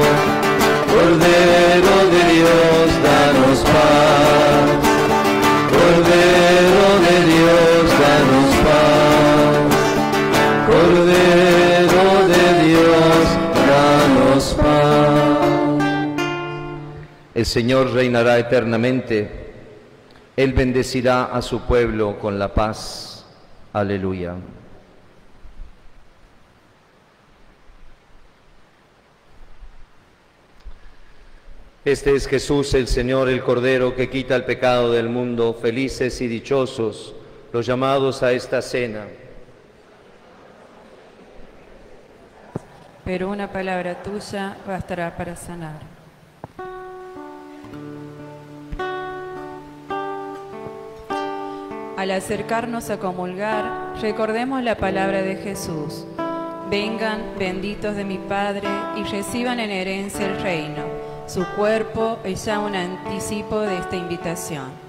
Cordero de Dios, danos paz. Cordero de Dios, danos paz. Cordero de Dios, danos paz. El Señor reinará eternamente. Él bendecirá a su pueblo con la paz. Aleluya. Este es Jesús el Señor, el Cordero que quita el pecado del mundo. Felices y dichosos los llamados a esta cena. Pero una palabra tuya bastará para sanar. Al acercarnos a comulgar, recordemos la palabra de Jesús. Vengan, benditos de mi Padre, y reciban en herencia el reino, Su cuerpo es ya un anticipo de esta invitación.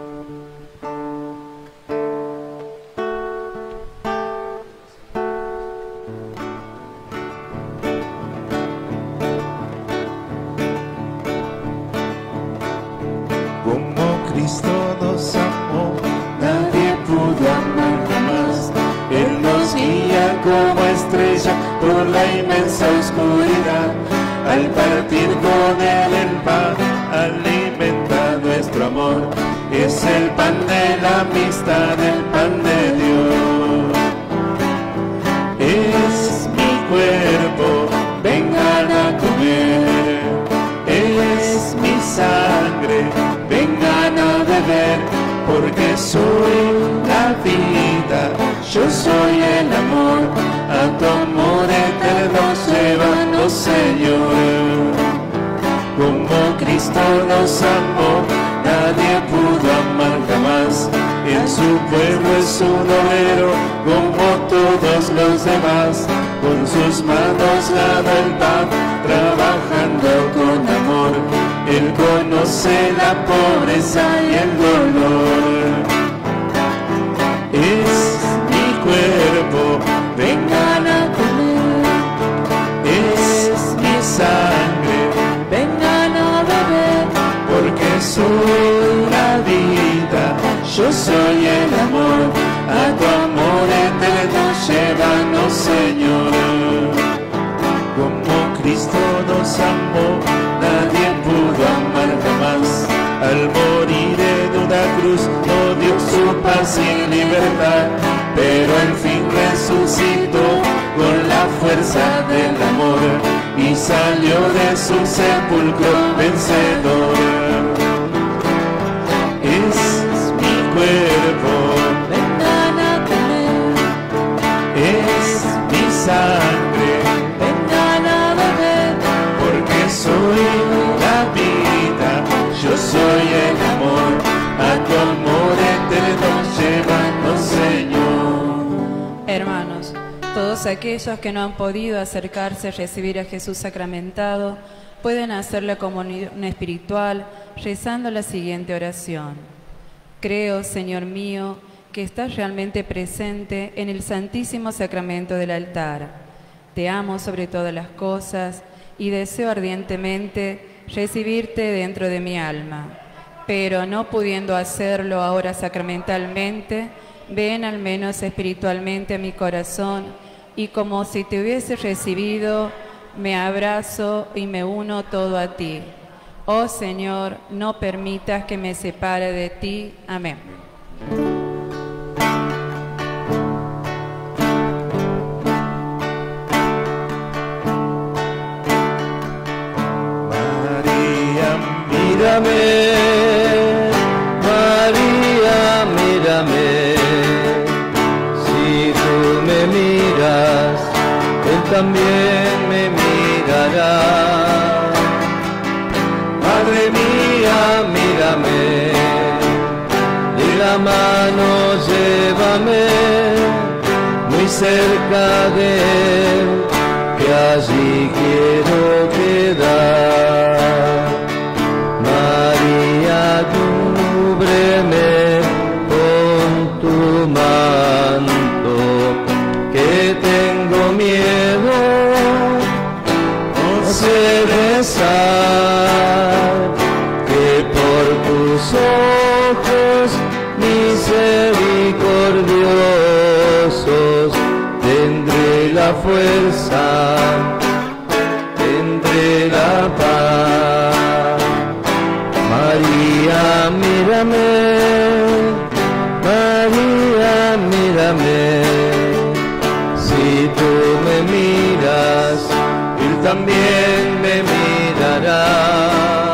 Como estrella por la inmensa oscuridad, al partir con él el pan, alimenta nuestro amor. Es el pan de la amistad, el pan de Dios. Es mi cuerpo, vengan a comer. Es mi sangre, vengan a beber, porque soy la vida. Yo soy el amor, a tu amor eterno llévanos, Señor. Como Cristo nos amó, nadie pudo amar jamás. En su pueblo es un obrero, como todos los demás. Con sus manos gana el pan, trabajando con amor. Él conoce la pobreza y el dolor. Es cuerpo, vengan a comer. Es mi sangre, vengan a beber, porque soy la vida, yo soy el amor. A tu amor eterno llévanos, Señor. Como Cristo nos amó, nadie pudo amar jamás. Al morir en una cruz, no dio su paz y libertad, pero al fin resucitó con la fuerza del amor y salió de su sepulcro vencedor. Es mi cuerpo, vengan a comer. Es mi sangre, vengan a beber, porque soy la vida, yo soy el amor. A tu amor eterno llévanos, Señor. Hermanos, todos aquellos que no han podido acercarse a recibir a Jesús sacramentado pueden hacer la comunión espiritual rezando la siguiente oración. Creo, Señor mío, que estás realmente presente en el Santísimo Sacramento del altar. Te amo sobre todas las cosas y deseo ardientemente recibirte dentro de mi alma. Pero no pudiendo hacerlo ahora sacramentalmente, ven al menos espiritualmente a mi corazón y como si te hubiese recibido, me abrazo y me uno todo a ti. Oh Señor, no permitas que me separe de ti. Amén. María, mírame. María, mírame. Si tú me miras, Él también me mirará. Madre mía, mírame, de la mano llévame, muy cerca de Él, que allí quiero quedar. María, cúbreme con tu manto, que tengo miedo, no sé rezar. Ojos misericordiosos, tendré la fuerza, tendré la paz. María, mírame, María, mírame, si tú me miras, Él también me mirará.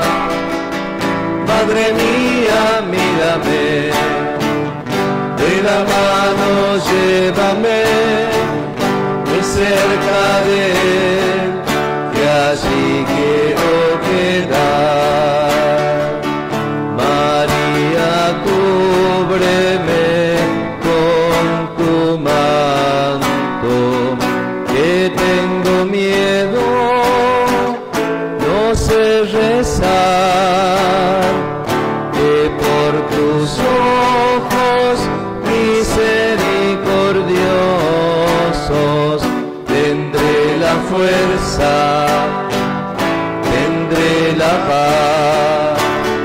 Madre mía, mírame, de la mano llévame, muy cerca de Él, que allí quiero quedar. María, cúbreme con tu manto, que tengo miedo, no sé rezar. fuerza, tendré la paz.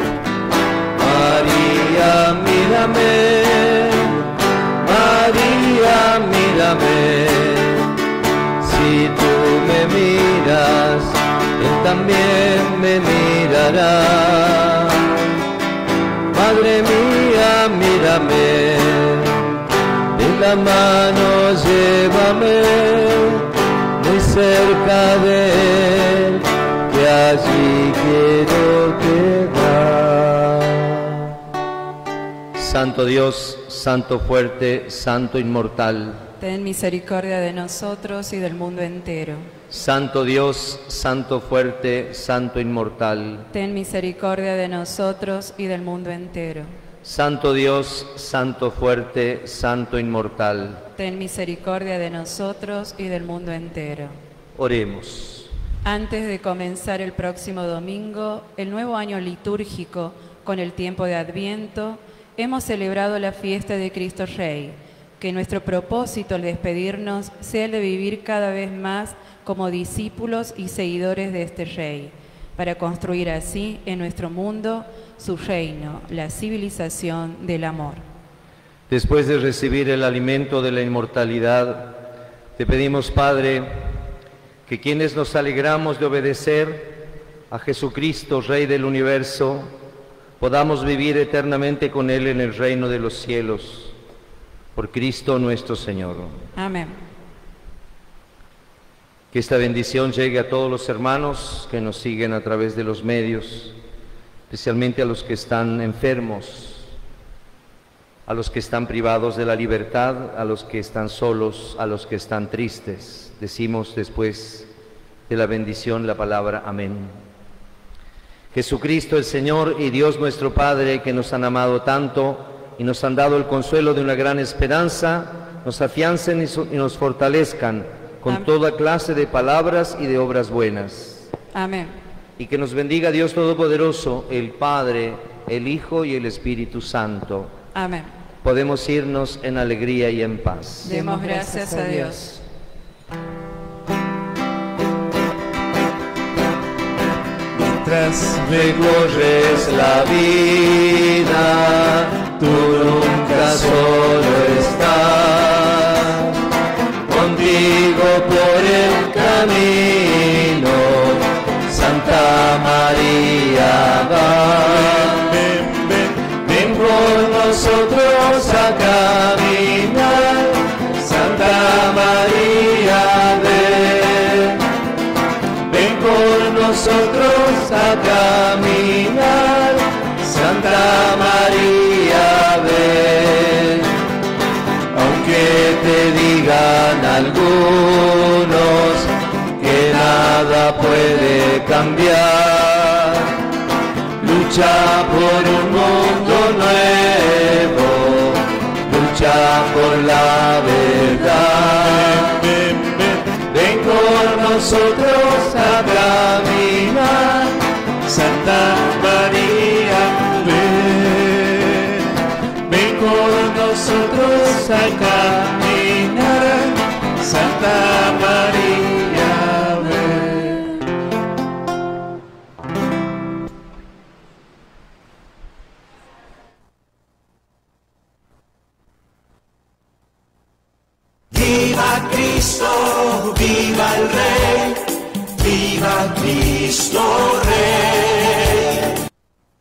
María, mírame, María, mírame, si tú me miras, Él también me mirará. Madre mía, mírame, de la mano llévame, muy cerca de Él, que allí quiero quedar. Santo Dios, Santo fuerte, Santo inmortal, ten misericordia de nosotros y del mundo entero. Santo Dios, Santo fuerte, Santo inmortal, ten misericordia de nosotros y del mundo entero. Santo Dios, Santo fuerte, Santo inmortal, ten misericordia de nosotros y del mundo entero. Oremos. Antes de comenzar el próximo domingo, el nuevo año litúrgico con el tiempo de Adviento, hemos celebrado la fiesta de Cristo Rey. Que nuestro propósito al despedirnos sea el de vivir cada vez más como discípulos y seguidores de este Rey, para construir así en nuestro mundo su reino, la civilización del amor. Después de recibir el alimento de la inmortalidad, te pedimos, Padre, que quienes nos alegramos de obedecer a Jesucristo, Rey del universo, podamos vivir eternamente con Él en el reino de los cielos. Por Cristo nuestro Señor. Amén. Que esta bendición llegue a todos los hermanos que nos siguen a través de los medios, especialmente a los que están enfermos, a los que están privados de la libertad, a los que están solos, a los que están tristes. Decimos después de la bendición la palabra amén. Jesucristo el Señor y Dios nuestro Padre, que nos han amado tanto y nos han dado el consuelo de una gran esperanza, nos afiancen y nos fortalezcan con Amén. Toda clase de palabras y de obras buenas. Amén. Y que nos bendiga Dios Todopoderoso, el Padre, el Hijo y el Espíritu Santo. Amén. Podemos irnos en alegría y en paz. Demos gracias a Dios. Mientras recorres la vida, tú nunca solo estás, contigo por el camino, Santa María va. Ven, ven, ven con nosotros a caminar, Santa María ven, ven con nosotros a caminar, Santa María ven. Aunque te digan algunos que nada puede cambiar, lucha por un mundo nuevo, lucha por la verdad. Ven, ven, ven, ven con nosotros a caminar, Santa María ven, ven con nosotros a caminar, Santa María ven. Viva Cristo, viva el Rey, viva Cristo Rey.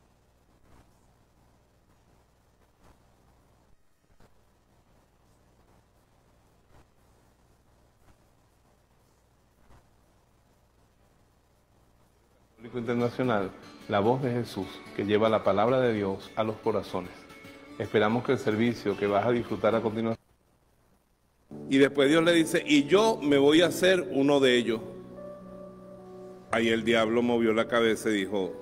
Internacional, la voz de Jesús, que lleva la palabra de Dios a los corazones. Esperamos que el servicio que vas a disfrutar a continuación. Y después Dios le dice, y yo me voy a hacer uno de ellos. Ahí el diablo movió la cabeza y dijo,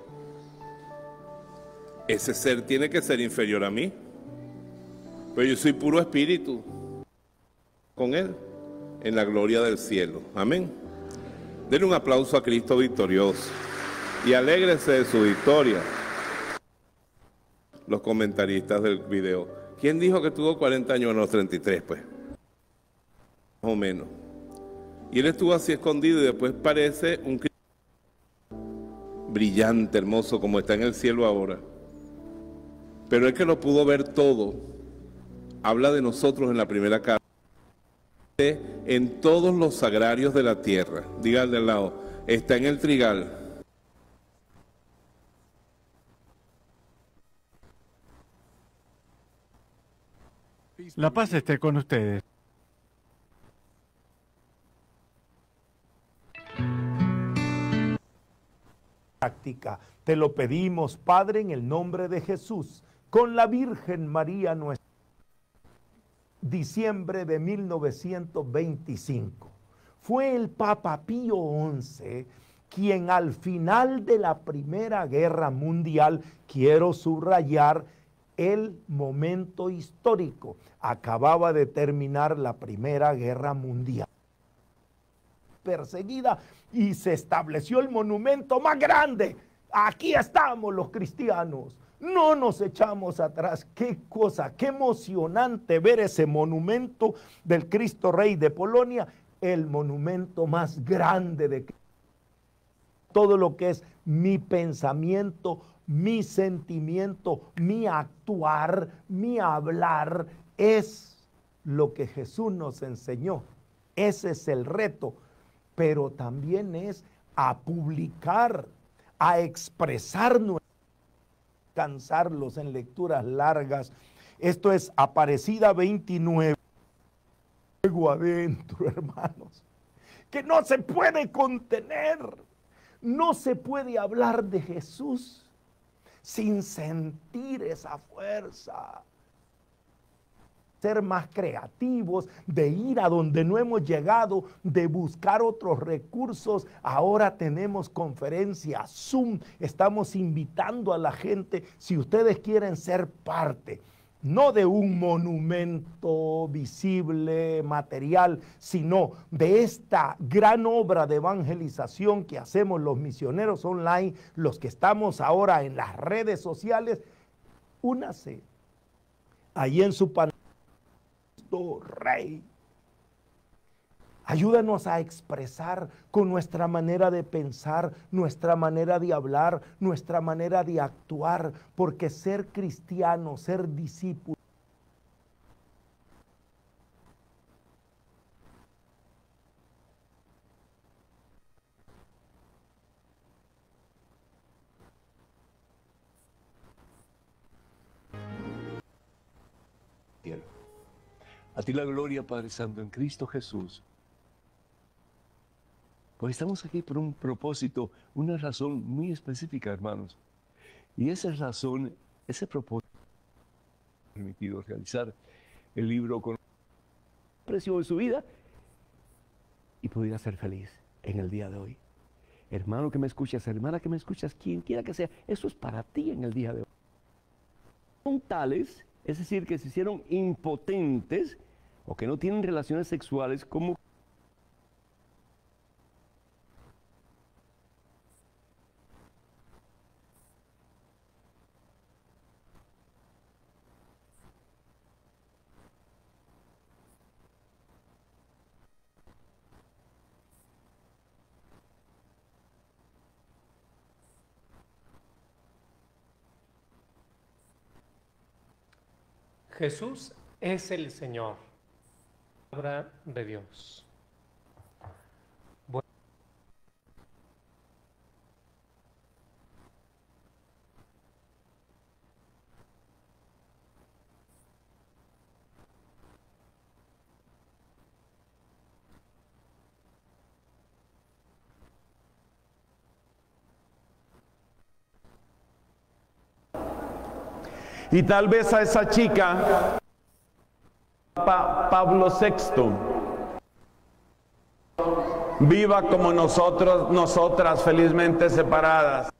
ese ser tiene que ser inferior a mí, pero yo soy puro espíritu con él en la gloria del cielo. Amén. Denle un aplauso a Cristo victorioso y alégrese de su victoria. Los comentaristas del video, ¿quién dijo que tuvo cuarenta años? No, treinta y tres pues, más o menos. Y él estuvo así escondido y después parece un brillante, hermoso, como está en el cielo ahora. Pero es que lo pudo ver todo. Habla de nosotros en la primera carta. En todos los sagrarios de la tierra. Dígale al lado, está en el trigal. La paz esté con ustedes. Práctica. Te lo pedimos, Padre, en el nombre de Jesús, con la Virgen María nuestra. Diciembre de mil novecientos veinticinco. Fue el Papa Pío once quien al final de la Primera Guerra Mundial, quiero subrayar el momento histórico, acababa de terminar la Primera Guerra Mundial, perseguida, y se estableció el monumento más grande. Aquí estamos los cristianos, no nos echamos atrás. Qué cosa, qué emocionante ver ese monumento del Cristo Rey de Polonia, el monumento más grande de todo lo que es mi pensamiento, mi sentimiento, mi actuar, mi hablar, es lo que Jesús nos enseñó. Ese es el reto, pero también es a publicar, a expresarnos, cansarlos en lecturas largas. Esto es Aparecida veintinueve. Luego adentro, hermanos, que no se puede contener, no se puede hablar de Jesús sin sentir esa fuerza. Ser más creativos, de ir a donde no hemos llegado, de buscar otros recursos. Ahora tenemos conferencias Zoom, estamos invitando a la gente, si ustedes quieren ser parte, no de un monumento visible, material, sino de esta gran obra de evangelización que hacemos los misioneros online, los que estamos ahora en las redes sociales, únase ahí en su pantalla. Rey, ayúdanos a expresar con nuestra manera de pensar, nuestra manera de hablar, nuestra manera de actuar, porque ser cristiano, ser discípulo, a ti la gloria, Padre Santo, en Cristo Jesús. Pues estamos aquí por un propósito, una razón muy específica, hermanos. Y esa razón, ese propósito, ha permitido realizar el libro con el precio de su vida y pudiera ser feliz en el día de hoy. Hermano que me escuchas, hermana que me escuchas, quien quiera que sea, eso es para ti en el día de hoy. Son tales, es decir, que se hicieron impotentes o que no tienen relaciones sexuales como Jesús es el Señor, palabra de Dios. Bueno. Y tal vez a esa chica, Papa Pablo sexto, viva como nosotros, nosotras felizmente separadas.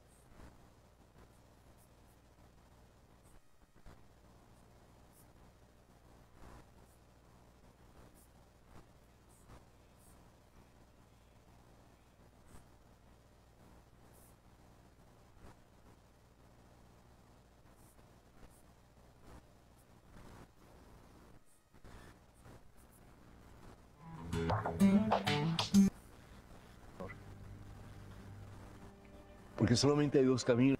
Porque solamente hay dos caminos.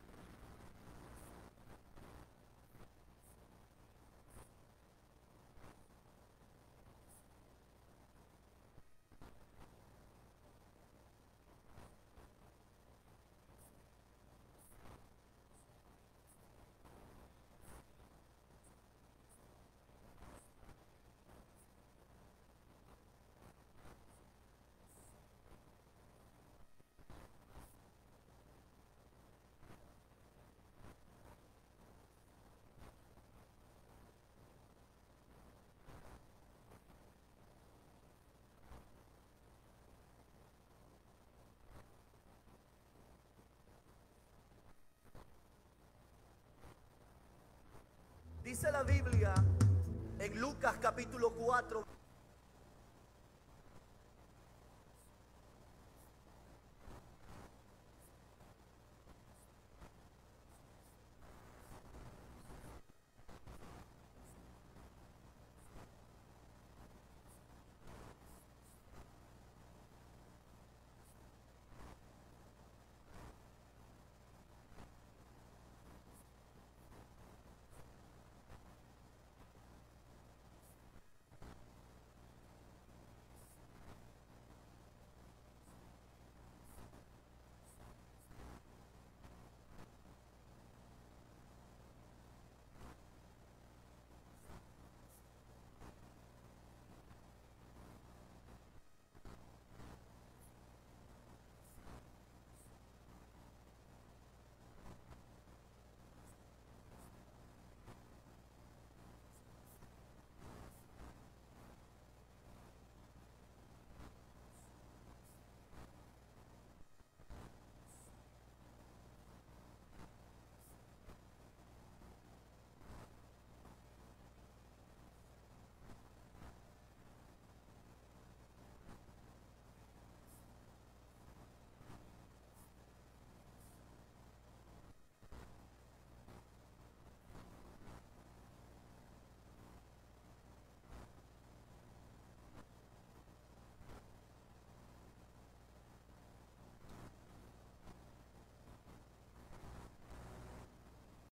Dice la Biblia en Lucas capítulo cuatro.